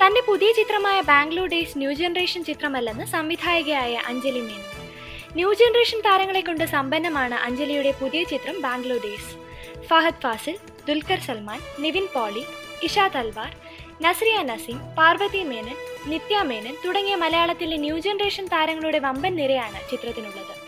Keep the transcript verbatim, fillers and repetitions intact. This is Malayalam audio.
തന്റെ പുതിയ ചിത്രമായ ബാംഗ്ലൂർ ഡേയ്സ് ന്യൂ ജനറേഷൻ ചിത്രമല്ലെന്ന് സംവിധായകയായ അഞ്ജലി മേനോൻ. ന്യൂ ജനറേഷൻ താരങ്ങളെ കൊണ്ട് സമ്പന്നമാണ് അഞ്ജലിയുടെ പുതിയ ചിത്രം ബാംഗ്ലൂർ ഡേയ്സ്. ഫഹദ് ഫാസിൽ, ദുൽഖർ സൽമാൻ, നിവിൻ പോളി, ഇഷ തൽവാർ, നസ്രിയ നസീം, പാർവതി മേനൻ, നിത്യ മേനൻ തുടങ്ങിയ മലയാളത്തിലെ ന്യൂ ജനറേഷൻ താരങ്ങളുടെ വമ്പൻ നിരയാണ് ചിത്രത്തിനുള്ളത്.